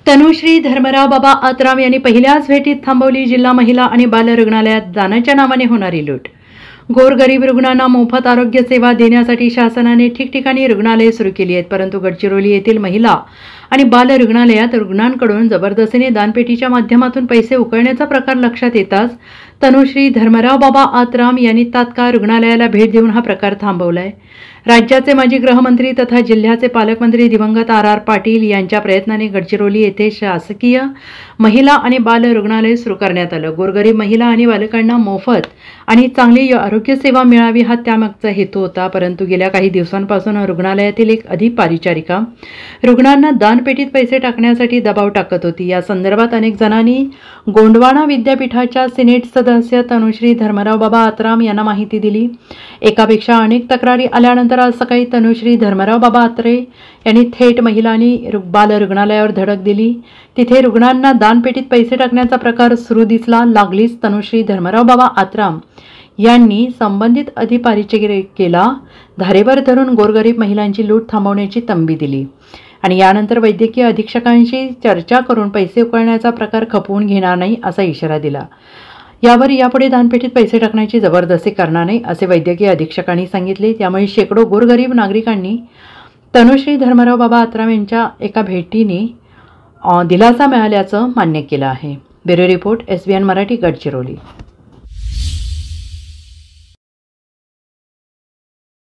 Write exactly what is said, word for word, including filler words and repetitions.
तनुश्री धर्मराव बाबा आत्राम यांनी पहिल्याच भेटीत थांबवली जिल्हा महिला आणि बाल रुग्णालयात दानाच्या नावाने होणारी लूट। गोरगरीब रुग्णांना मोफत आरोग्य सेवा देण्यासाठी शासनाने ठिकठिकाणी रुग्णालये सुरू केली आहेत, परंतु गडचिरोली येथील महिला आणि बाल रुग्णालयात रुग्णांकडून जबरदस्तीने दानपेटीच्या माध्यमातून पैसे उकळण्याचा प्रकार लक्षात येताच तनुश्री धर्मराव बाबा आत्राम यांनी तात्काळ रुग्णालयाला भेट देऊन हा प्रकार थांबवलाय। राज्याचे माजी गृहमंत्री तथा जिल्ह्याचे पालकमंत्री दिवंगत आर आर पाटील यांच्या प्रयत्नाने गडचिरोली येथे शासकीय महिला आणि बाल रुग्णालय सुरू करण्यात आलं। गोरगरीब महिला आणि बालकांना मोफत आणि चांगली आरोग्य सेवा मिळावी हा त्यामागचा हेतू होता, परंतु गेल्या काही दिवसांपासून रुग्णालयातील एक अधिपरिचारिका रुग्णांना दानपेटीत पैसे टाकण्यासाठी दबाव टाकत होती। या संदर्भात अनेक जणांनी गोंडवाना विद्यापीठाच्या सिनेट सदस्य तनुश्री धर्मराव बाबा आत्राम यांना माहिती दिली। एकापेक्षा अनेक तक्रारी आल्यानंतर आज सकाळी तनुश्री धर्मराव बाबा आत्रे यांनी थेट महिला आणि बाल रुग्णालयावर धडक दिली। तिथे रुग्णांना दानपेटीत पैसे टाकण्याचा प्रकार सुरू दिसला लागलीच तनुश्री धर्मराव बाबा आत्राम यांनी संबंधित अधिपरिचारिकेला धारेवर धरून गोरगरीब महिलांची लूट थांबवण्याची तंबी दिली आणि यानंतर वैद्यकीय अधीक्षकांशी चर्चा करून पैसे उकळण्याचा प्रकार खपवून घेणार नाही असा इशारा दिला। यावर यापुढे दानपेटीत पैसे टाकण्याची जबरदस्ती करणार नाही असे वैद्यकीय अधीक्षकांनी सांगितले। त्यामुळे शेकडो गोरगरीब नागरिकांनी तनुश्री धर्मराव बाबा आत्राम यांच्या एका भेटीने दिलासा मिळाल्याचं मान्य केलं आहे। Bureau report S B N Marathi, Gadchiroli.